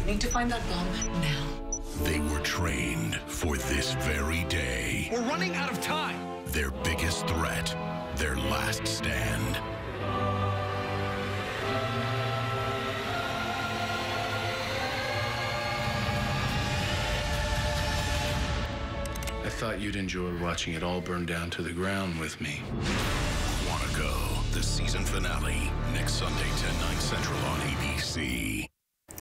need to find that bomb now. They were trained for this very day. We're running out of time. Their biggest threat, their last stand. I thought you'd enjoy watching it all burn down to the ground with me. Quantico, the season finale, next Sunday, 10/9 Central on ABC.